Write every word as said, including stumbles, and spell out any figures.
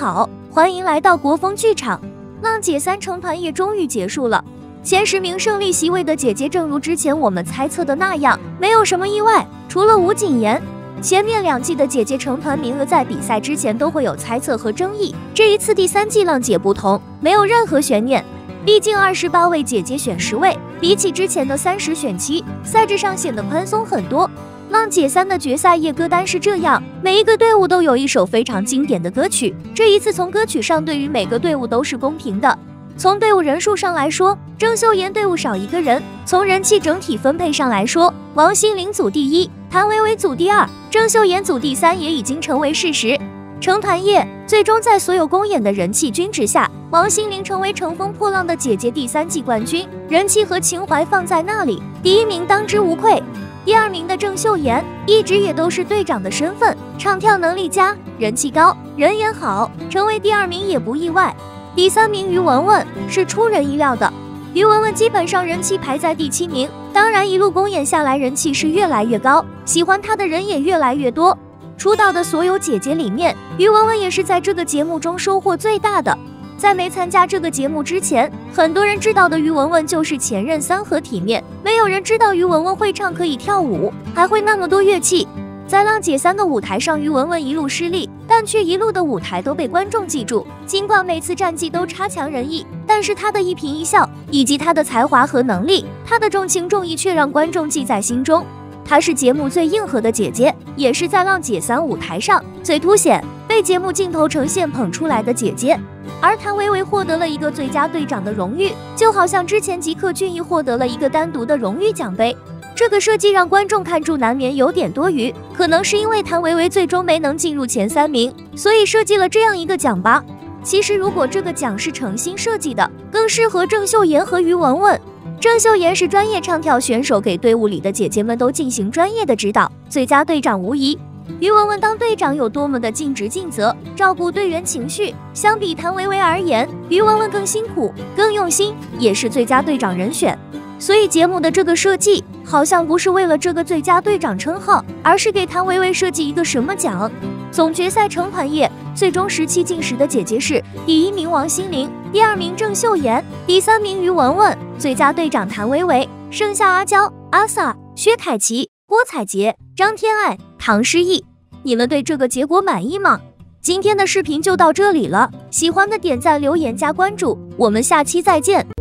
好，欢迎来到国风剧场。浪姐三成团也终于结束了，前十名胜利席位的姐姐，正如之前我们猜测的那样，没有什么意外，除了吴谨言。前面两季的姐姐成团名额在比赛之前都会有猜测和争议，这一次第三季浪姐不同，没有任何悬念。毕竟二十八位姐姐选十位，比起之前的三十选七，赛制上显得宽松很多。浪姐三的决赛夜歌单是这样，每一个队伍都有一首非常经典的歌曲，这一次从歌曲上对于每个队伍都是公平的。从队伍人数上来说，郑秀妍队伍少一个人；从人气整体分配上来说，王心凌组第一，谭维维组第二，郑秀妍组第三也已经成为事实。成团夜最终在所有公演的人气均值下，王心凌成为乘风破浪的姐姐第三季冠军，人气和情怀放在那里，第一名当之无愧。第二名的郑秀妍一直也都是队长的身份，唱跳能力佳，人气高，人缘好，成为第二名也不意外。第三名于文文是出人意料的，于文文基本上人气排在第七名，当然一路公演下来人气是越来越高，喜欢她的人也越来越多。出道的所有姐姐里面，于文文也是在这个节目中收获最大的。在没参加这个节目之前，很多人知道的于文文就是前任三和体面，没有人知道于文文会唱可以跳舞，还会那么多乐器。在浪姐三的舞台上，于文文一路失利，但却一路的舞台都被观众记住。尽管每次战绩都差强人意，但是她的一颦一笑，以及她的才华和能力，她的重情重义却让观众记在心中。她是节目最硬核的姐姐，也是在浪姐三舞台上最凸显、被节目镜头呈现捧出来的姐姐。而谭维维获得了一个最佳队长的荣誉，就好像之前吉克隽逸获得了一个单独的荣誉奖杯。这个设计让观众看住难免有点多余，可能是因为谭维维最终没能进入前三名，所以设计了这样一个奖吧。其实如果这个奖是诚心设计的，更适合郑秀妍和于文文。郑秀妍是专业唱跳选手，给队伍里的姐姐们都进行专业的指导，最佳队长无疑。于文文当队长有多么的尽职尽责，照顾队员情绪，相比谭维维而言，于文文更辛苦更用心，也是最佳队长人选。所以节目的这个设计好像不是为了这个最佳队长称号，而是给谭维维设计一个什么奖。总决赛成团夜最终十七进十的姐姐是第一名王心凌，第二名郑秀妍，第三名于文文，最佳队长谭维维，剩下阿娇、阿 sa、薛凯琪、郭采洁、张天爱、唐诗逸。你们对这个结果满意吗？今天的视频就到这里了，喜欢的点赞留言加关注，我们下期再见。